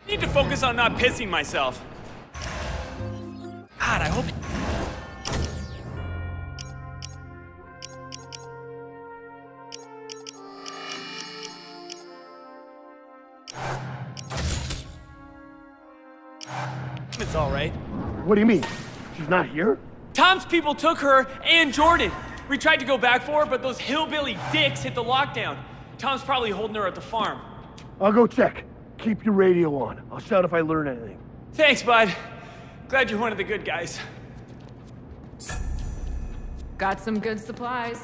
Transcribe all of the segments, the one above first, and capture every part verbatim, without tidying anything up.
I need to focus on not pissing myself. God, I hope... It's all right. What do you mean? She's not here? Tom's people took her and Jordan. We tried to go back for her, but those hillbilly dicks hit the lockdown. Tom's probably holding her at the farm. I'll go check. Keep your radio on. I'll shout if I learn anything. Thanks, bud. Glad you're one of the good guys. Got some good supplies.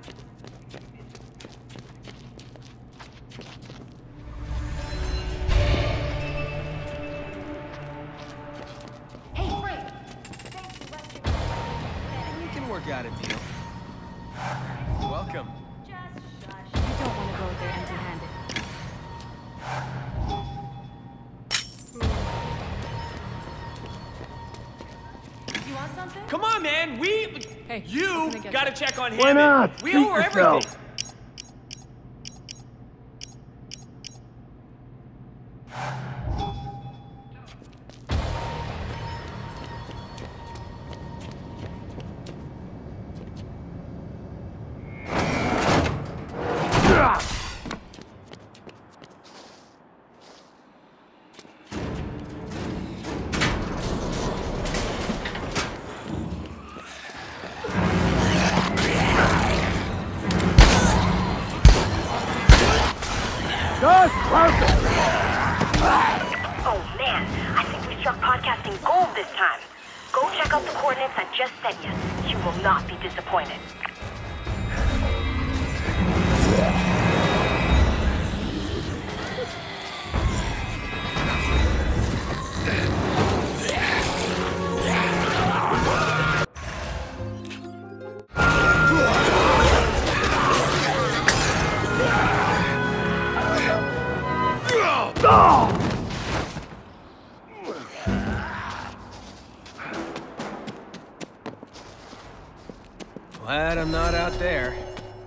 Hey, Frank. Thanks for letting We can work out a deal. You're welcome. Just shush. You don't want to go there empty-handed. You want something? Come on, man. We... Hey, you I'm gonna get gotta you. check on him. Why not? We Treat owe her yourself. everything. That's perfect! Oh man, I think we struck podcasting gold this time. Go check out the coordinates I just sent you. You will not be disappointed. Glad I'm not out there.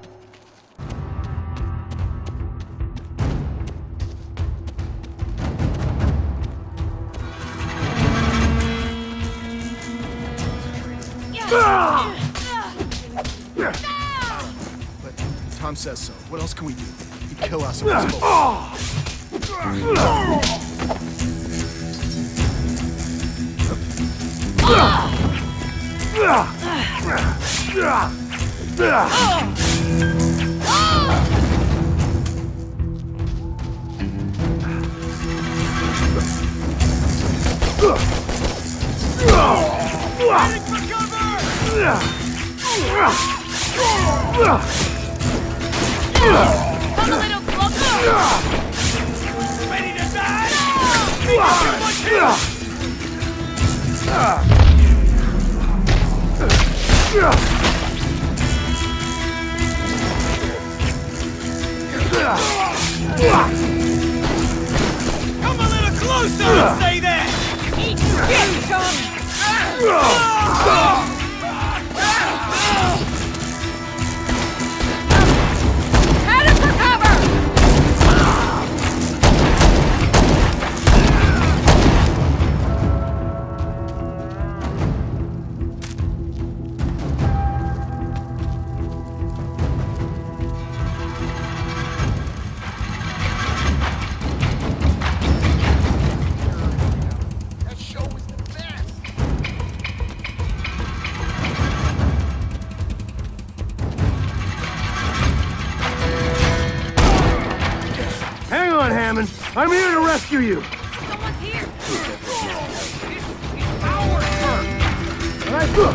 But Tom says so. What else can we do? He'd kill us if we spoke. Come a little closer! Ready to die? No! Come a little closer and say that! Eat shit, Tom! Head for cover! That show was the best! Hang on, Hammond. I'm here to rescue you. Someone's here! All right, look.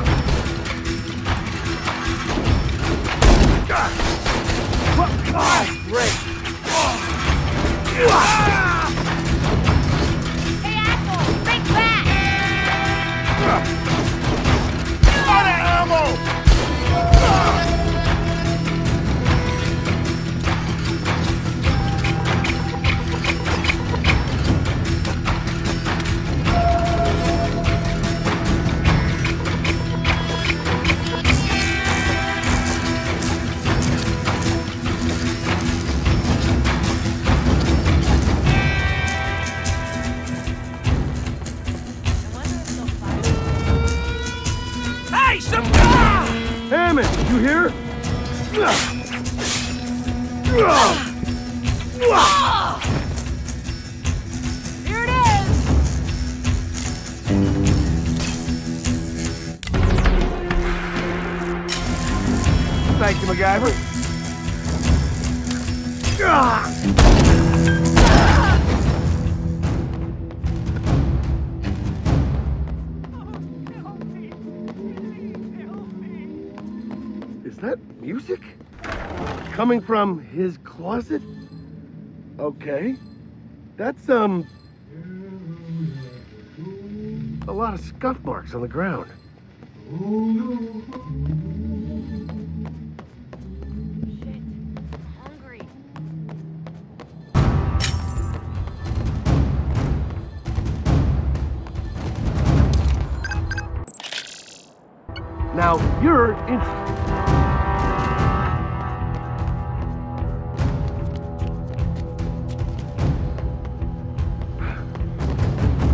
Oh, great. Hey, asshole! Think back! Out of ammo! Hammond, you hear? Here it is! Thank you, MacGyver. Is that music? Coming from his closet? Okay. That's, um... a lot of scuff marks on the ground. Hungry. Now, you're in...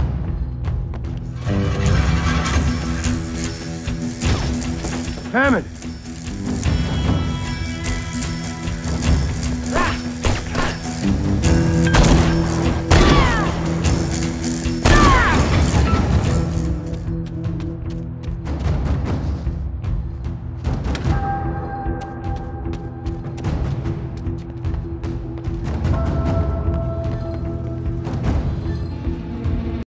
Hammond!